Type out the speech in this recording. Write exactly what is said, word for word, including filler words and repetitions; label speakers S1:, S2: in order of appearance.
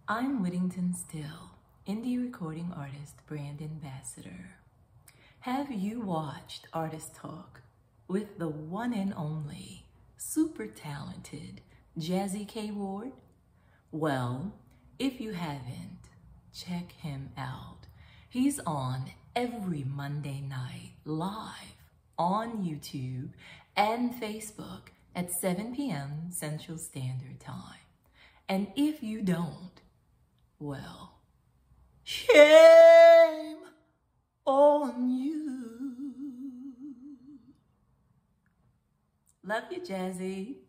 S1: I'm Whittington Still, indie recording artist, brand ambassador. Have you watched Artist Talk with the one and only, super talented Jazzy K. Ward? Well, if you haven't, check him out. He's on every Monday night live on YouTube and Facebook at seven p m Central Standard Time. And if you don't, well, shame on you. Love you, Jazzy.